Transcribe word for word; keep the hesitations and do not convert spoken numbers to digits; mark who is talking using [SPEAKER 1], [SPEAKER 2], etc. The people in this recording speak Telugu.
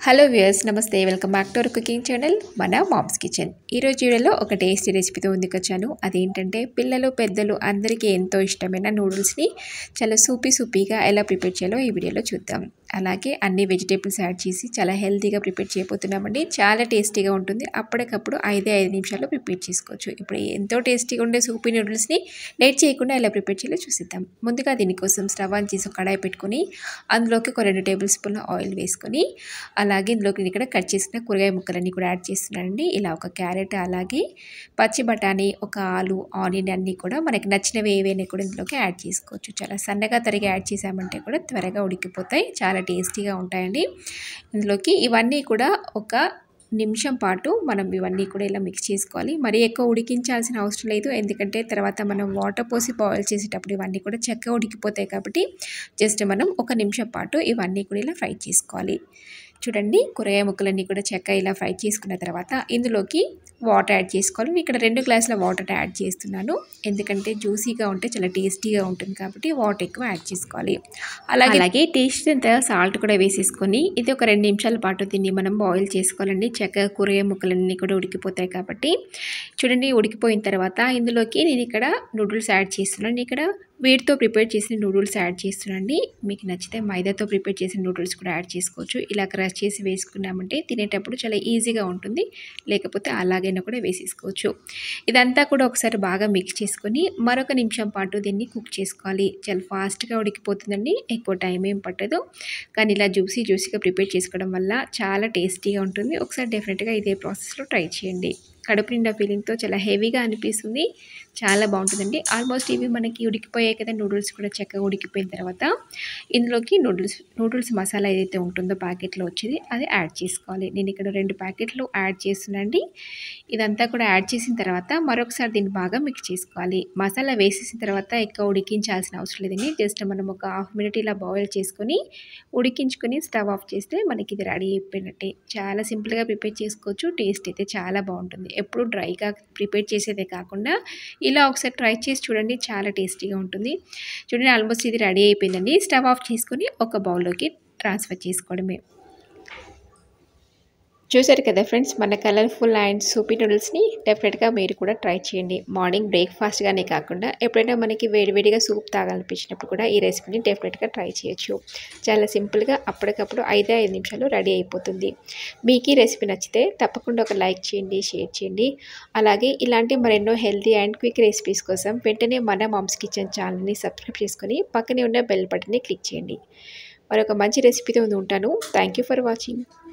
[SPEAKER 1] హలో వ్యూయర్స్, నమస్తే. Welcome back to our cooking channel మన మామ్స్ కిచెన్. ఈరోజు వీడియోలో ఒక టేస్టీ రెసిపీతో ముందుకొచ్చాను. అదేంటంటే పిల్లలు పెద్దలు అందరికీ ఎంతో ఇష్టమైన నూడిల్స్ని చాలా సూపీ సూపీగా ఎలా ప్రిపేర్ చేయాలో ఈ వీడియోలో చూద్దాం. అలాగే అన్ని వెజిటేబుల్స్ యాడ్ చేసి చాలా హెల్తీగా ప్రిపేర్ చేయబోతున్నామండి. చాలా టేస్టీగా ఉంటుంది. అప్పటికప్పుడు ఐదే ఐదు నిమిషాల్లో ప్రిపేర్ చేసుకోవచ్చు. ఇప్పుడు ఎంతో టేస్టీగా ఉండే సూపీ నూడిల్స్ని లేట్ చేయకుండా ఎలా ప్రిపేర్ చేయాలో చూసిద్దాం. ముందుగా దీనికోసం స్టవ్ ఆన్ చేసి కడాయి పెట్టుకొని అందులోకి ఒక రెండు టేబుల్ స్పూన్ల ఆయిల్ వేసుకొని అలాగే ఇందులోకి నేను ఇక్కడ కట్ చేసిన కూరగాయ ముక్కలన్నీ కూడా యాడ్ చేస్తున్నానండి. ఇలా ఒక క్యారెట్, అలాగే పచ్చి బఠానీ, ఒక ఆలు, ఆనియన్ అన్నీ కూడా మనకి నచ్చినవి ఏవైనా కూడా ఇందులోకి యాడ్ చేసుకోవచ్చు. చాలా సన్నగా తరిగి యాడ్ చేసామంటే కూడా త్వరగా ఉడికిపోతాయి, చాలా టేస్టీగా ఉంటాయండి. ఇందులోకి ఇవన్నీ కూడా ఒక నిమిషం పాటు మనం ఇవన్నీ కూడా ఇలా మిక్స్ చేసుకోవాలి. మరీ ఎక్కువ ఉడికించాల్సిన అవసరం లేదు, ఎందుకంటే తర్వాత మనం వాటర్ పోసి బాయిల్ చేసేటప్పుడు ఇవన్నీ కూడా చక్కగా ఉడికిపోతాయి. కాబట్టి జస్ట్ మనం ఒక నిమిషం పాటు ఇవన్నీ కూడా ఇలా ఫ్రై చేసుకోవాలి. చూడండి, కూరగాయ ముక్కలన్నీ కూడా చక్కగా ఇలా ఫ్రై చేసుకున్న తర్వాత ఇందులోకి వాటర్ యాడ్ చేసుకోవాలి. నేను ఇక్కడ రెండు గ్లాసుల వాటర్ యాడ్ చేస్తున్నాను, ఎందుకంటే జ్యూసీగా ఉంటే చాలా టేస్టీగా ఉంటుంది కాబట్టి వాటర్ ఎక్కువ యాడ్ చేసుకోవాలి. అలాగే అలాగే టేస్ట్ అంత సాల్ట్ కూడా వేసేసుకొని ఇది ఒక రెండు నిమిషాల పాటు దీన్ని మనం బాయిల్ చేసుకోవాలండి. చక్కగా కూరగాయ ముక్కలన్నీ కూడా ఉడికిపోతాయి కాబట్టి. చూడండి, ఉడికిపోయిన తర్వాత ఇందులోకి నేను ఇక్కడ నూడిల్స్ యాడ్ చేస్తున్నాను. ఇక్కడ వీటితో ప్రిపేర్ చేసిన నూడిల్స్ యాడ్ చేస్తున్నాండి. మీకు నచ్చితే మైదాతో ప్రిపేర్ చేసిన నూడిల్స్ కూడా యాడ్ చేసుకోవచ్చు. ఇలా క్రష్ చేసి వేసుకున్నామంటే తినేటప్పుడు చాలా ఈజీగా ఉంటుంది, లేకపోతే అలాగైనా కూడా వేసేసుకోవచ్చు. ఇదంతా కూడా ఒకసారి బాగా మిక్స్ చేసుకొని మరొక నిమిషం పాటు దీన్ని కుక్ చేసుకోవాలి. చాలా ఫాస్ట్గా ఉడికిపోతుందండి, ఎక్కువ టైం ఏం పట్టదు. కానీ ఇలా జ్యూసీ జ్యూసీగా ప్రిపేర్ చేసుకోవడం వల్ల చాలా టేస్టీగా ఉంటుంది. ఒకసారి డెఫినెట్గా ఇదే ప్రాసెస్లో ట్రై చేయండి. కడుపు నిండా ఫీలింగ్తో చాలా హెవీగా అనిపిస్తుంది, చాలా బాగుంటుందండి. ఆల్మోస్ట్ ఇవి మనకి ఉడికిపోయాయి కదా, నూడిల్స్ కూడా చక్కగా ఉడికిపోయిన తర్వాత ఇందులోకి నూడిల్స్ నూడిల్స్ మసాలా ఏదైతే ఉంటుందో ప్యాకెట్లో వచ్చేది అది యాడ్ చేసుకోవాలి. నేను ఇక్కడ రెండు ప్యాకెట్లు యాడ్ చేస్తున్నాండి. ఇదంతా కూడా యాడ్ చేసిన తర్వాత మరొకసారి దీన్ని బాగా మిక్స్ చేసుకోవాలి. మసాలా వేసేసిన తర్వాత ఎక్కువ ఉడికించాల్సిన అవసరం లేదండి. జస్ట్ మనం ఒక హాఫ్ మినిట్ ఇలా బాయిల్ చేసుకొని ఉడికించుకొని స్టవ్ ఆఫ్ చేస్తే మనకి ఇది రెడీ అయిపోయినట్టే. చాలా సింపుల్గా ప్రిపేర్ చేసుకోవచ్చు. టేస్ట్ అయితే చాలా బాగుంటుంది. ఎప్పుడు డ్రైగా ప్రిపేర్ చేసేదే కాకుండా ఇలా ఒకసారి ట్రై చేసి చూడండి, చాలా టేస్టీగా ఉంటుంది. చూడండి, ఆల్మోస్ట్ ఇది రెడీ అయిపోయిందండి. స్టవ్ ఆఫ్ చేసుకొని ఒక బౌల్లోకి ట్రాన్స్ఫర్ చేసుకోవడమే. చూసారు కదా ఫ్రెండ్స్, మన కలర్ఫుల్ అండ్ సూపీ నూడిల్స్ని డెఫినెట్గా మీరు కూడా ట్రై చేయండి. మార్నింగ్ బ్రేక్ఫాస్ట్గానే కాకుండా ఎప్పుడైనా మనకి వేడివేడిగా సూప్ తాగాలనిపించినప్పుడు కూడా ఈ రెసిపీని డెఫినెట్గా ట్రై చేయొచ్చు. చాలా సింపుల్గా అప్పటికప్పుడు ఐదే ఐదు నిమిషాలు రెడీ అయిపోతుంది. మీకు ఈ రెసిపీ నచ్చితే తప్పకుండా ఒక లైక్ చేయండి, షేర్ చేయండి. అలాగే ఇలాంటి మరెన్నో హెల్తీ అండ్ క్విక్ రెసిపీస్ కోసం వెంటనే మన మామ్స్ కిచెన్ ఛానల్ని సబ్స్క్రైబ్ చేసుకొని పక్కనే ఉన్న బెల్ బటన్ని క్లిక్ చేయండి. మరొక మంచి రెసిపీతో ఉంటాను. Thank you for watching.